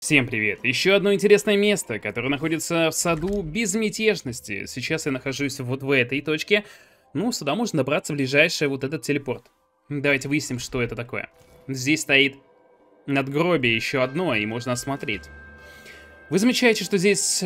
Всем привет! Еще одно интересное место, которое находится в саду безмятежности. Сейчас я нахожусь вот в этой точке. Ну, сюда можно добраться в ближайший вот этот телепорт. Давайте выясним, что это такое. Здесь стоит надгробие еще одно, и можно осмотреть. Вы замечаете, что здесь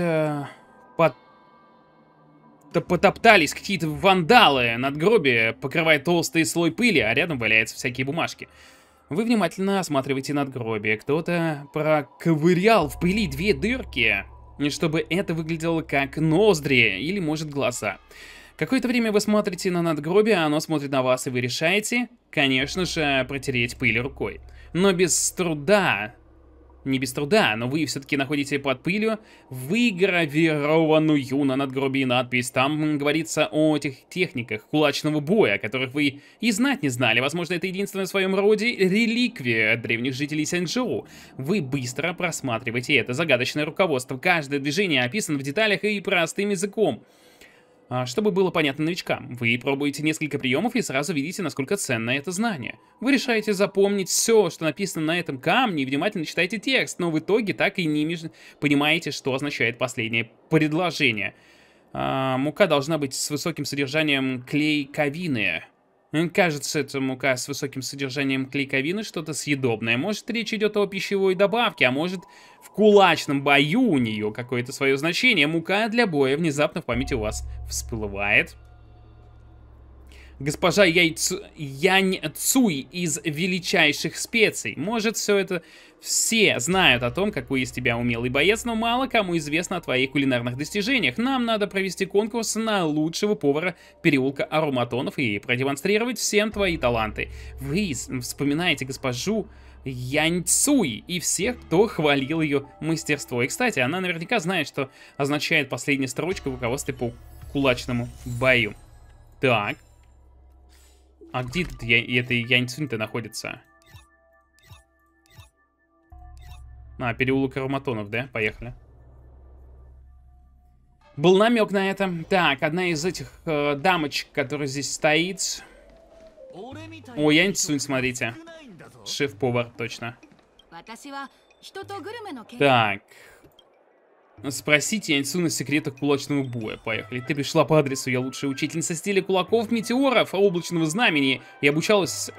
потоптались какие-то вандалы. Надгробие покрывает толстый слой пыли, а рядом валяются всякие бумажки. Вы внимательно осматриваете надгробие. Кто-то проковырял в пыли две дырки, чтобы это выглядело как ноздри или, может, глаза. Какое-то время вы смотрите на надгробие, оно смотрит на вас, и вы решаете, конечно же, протереть пыль рукой. Но без труда... Не без труда, но вы все-таки находите под пылью выгравированную на надгробии надпись. Там говорится о этих техниках кулачного боя, о которых вы и знать не знали. Возможно, это единственная в своем роде реликвия от древних жителей Сянчжоу. Вы быстро просматриваете это загадочное руководство. Каждое движение описано в деталях и простым языком. Чтобы было понятно новичкам, вы пробуете несколько приемов и сразу видите, насколько ценно это знание. Вы решаете запомнить все, что написано на этом камне, и внимательно читаете текст, но в итоге так и не понимаете, что означает последнее предложение. Мука должна быть с высоким содержанием клейковины. Кажется, это мука с высоким содержанием клейковины, что-то съедобное. Может, речь идет о пищевой добавке, а может, в кулачном бою у нее какое-то свое значение. Мука для боя внезапно в памяти у вас всплывает. Госпожа Янь Цуй из величайших специй. Может, все знают о том, какой из тебя умелый боец, но мало кому известно о твоих кулинарных достижениях. Нам надо провести конкурс на лучшего повара переулка Ароматонов и продемонстрировать всем твои таланты. Вы вспоминаете госпожу Янь Цуй и всех, кто хвалил ее мастерство. И, кстати, она наверняка знает, что означает последняя строчка в руководстве по кулачному бою. Так. А где это Янь Цунь-то находится? Переулок Ароматонов, да? Поехали. Был намек на это. Так, одна из этих дамочек, которая здесь стоит. О, Янь Цунь, смотрите. Шеф-повар, точно. Так. Спросите Янь Цунь о секретах кулачного боя. Поехали. Ты пришла по адресу. Я лучшая учительница стиля кулаков, метеоров, облачного знамени. И обучалась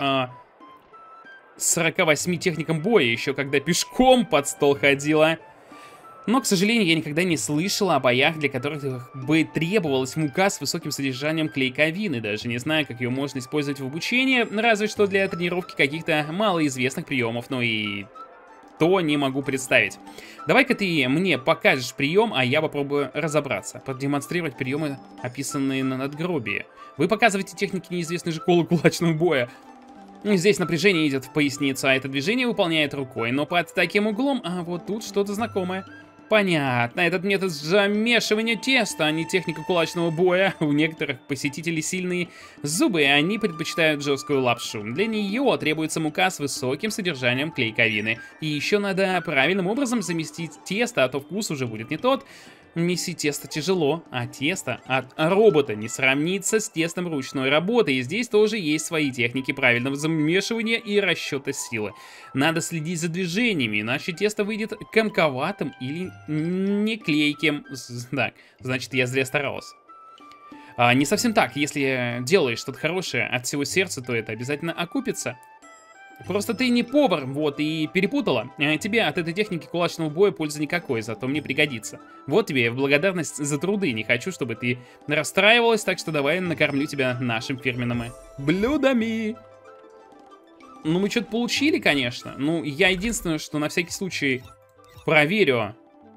48 техникам боя, еще когда пешком под стол ходила. Но, к сожалению, я никогда не слышала о боях, для которых бы требовалась мука с высоким содержанием клейковины. Даже не знаю, как ее можно использовать в обучении, разве что для тренировки каких-то малоизвестных приемов, но и то не могу представить. Давай-ка ты мне покажешь прием, а я попробую разобраться. Продемонстрировать приемы, описанные на надгробии. Вы показываете техники неизвестной школы кулачного боя. Здесь напряжение идет в поясницу, а это движение выполняет рукой. Но под таким углом, вот тут что-то знакомое. Понятно, этот метод замешивания теста, а не техника кулачного боя. У некоторых посетителей сильные зубы, и они предпочитают жесткую лапшу. Для нее требуется мука с высоким содержанием клейковины. И еще надо правильным образом заместить тесто, а то вкус уже будет не тот. Месить тесто тяжело, а тесто от робота не сравнится с тестом ручной работы. И здесь тоже есть свои техники правильного замешивания и расчета силы. Надо следить за движениями, иначе тесто выйдет комковатым или не клейким. Так, значит, я зря старался. Не совсем так. Если делаешь что-то хорошее от всего сердца, то это обязательно окупится. Просто ты не повар, вот, и перепутала. Тебе от этой техники кулачного боя пользы никакой, зато мне пригодится. Вот тебе в благодарность за труды. Не хочу, чтобы ты расстраивалась, так что давай накормлю тебя нашим фирменными блюдами. Ну, мы что-то получили, конечно. Ну, я единственное, что на всякий случай проверю.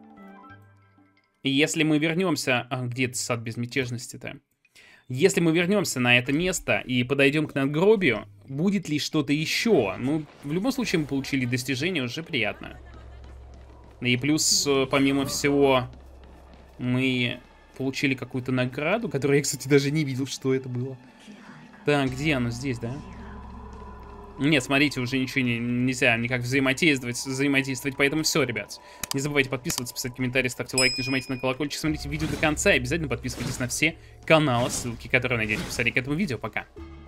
Если мы вернемся... где это сад безмятежности-то? Если мы вернемся на это место и подойдем к надгробию, будет ли что-то еще? Ну, в любом случае мы получили достижение, уже приятно. И плюс, помимо всего, мы получили какую-то награду, которую я, кстати, даже не видел, что это было. Так, где оно? Здесь, да? Нет, смотрите, уже ничего нельзя никак взаимодействовать, поэтому все, ребят. Не забывайте подписываться, писать комментарии, ставьте лайк, нажимайте на колокольчик, смотрите видео до конца и обязательно подписывайтесь на все каналы, ссылки, которые найдете в описании к этому видео. Пока.